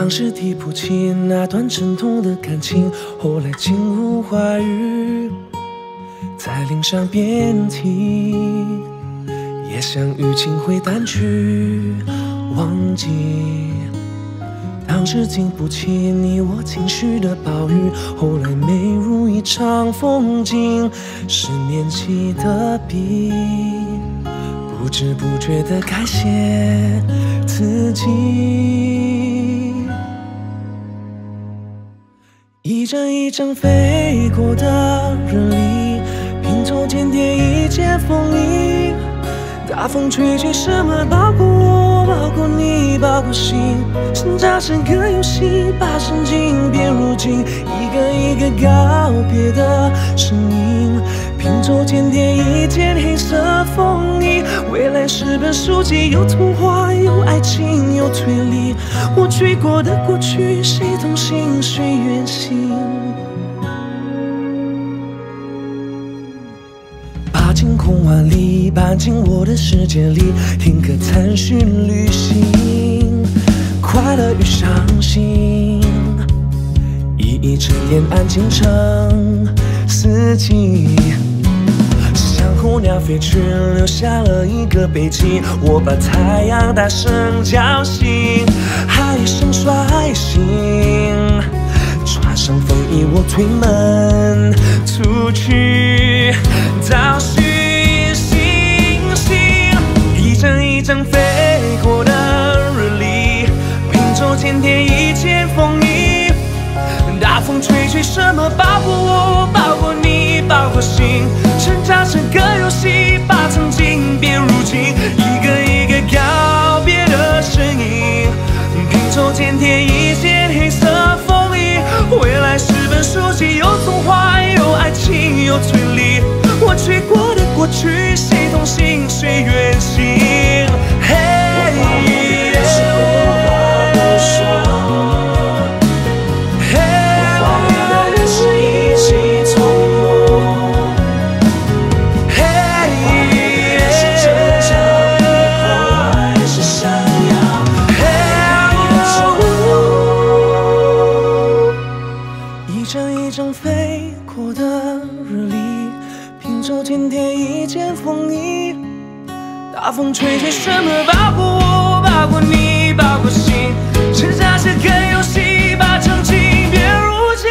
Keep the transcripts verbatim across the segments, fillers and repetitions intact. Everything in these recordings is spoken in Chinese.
当时提不起那段沉痛的感情，后来进入怀孕，在脸上遍体，也想淤青会淡去，忘记。当时经不起你我情绪的暴雨，后来美如一场风景，是年纪的笔，不知不觉地改写自己。一张一张飞过的日历，拼凑间叠一件风衣。大风吹去，什么包裹我，包裹你，包裹心，挣扎成个游戏，把曾经变如今，一个一个告别的身影，拼凑间叠一件黑色风衣。未来是本书籍，有童话，有爱情，有推理。我去过的过去，谁同行，谁远行？把尽空万里，搬进我的世界里，听歌探寻旅行，快乐与伤心，一一沉淀，安静成四季。像候鸟飞去，留下了一个背景，我把太阳大声叫醒，海声率性，穿上风衣，我推门出去，找寻星星。一张一张飞过的日历，拼凑间叠一件风衣。大风吹去，什么包裹我，包裹你，包裹心，挣扎成个游戏，把曾经变如今，一个一个告别的身影，拼凑间叠一件黑色风衣。未来是本书籍，有童话，有爱情，有推理。我去过的过去，谁同行，谁远行？嘿，我是我话不说。一张一张飞过的日历，拼凑间叠一件风衣。大风吹吹，什么包裹我，包裹你，包裹心，挣扎是个游戏，把曾经变如今。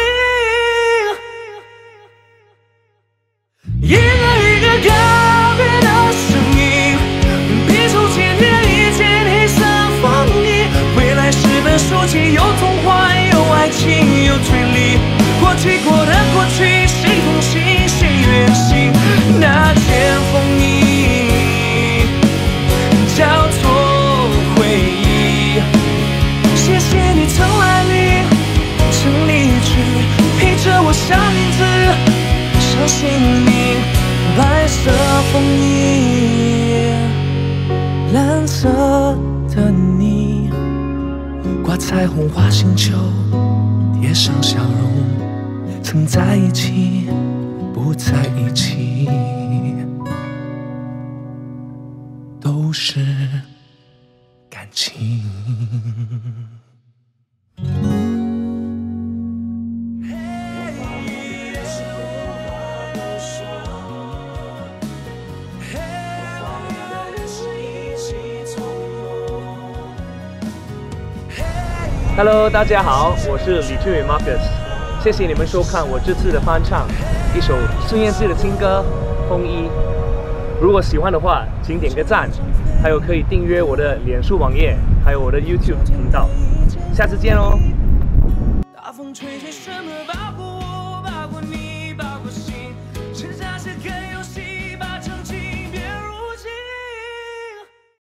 一个一个告别的声音，拼凑间叠一件黑色风衣。未来是本书籍，有童话，有爱情，有推理。过去过的过去，谁同行，谁远行？那件风衣叫做回忆。谢谢你曾来临，曾离去，陪着我像影子，像姓名。白色风衣，蓝色的你，挂彩虹画星球，贴上笑容。曾在一起，不在一起，都是感情。 Hello， 大家好，我是李俊宇 Marcus。谢谢你们收看我这次的翻唱，一首孙燕姿的新歌《风衣》。如果喜欢的话，请点个赞，还有可以订阅我的脸书网页，还有我的 YouTube 频道。下次见哦。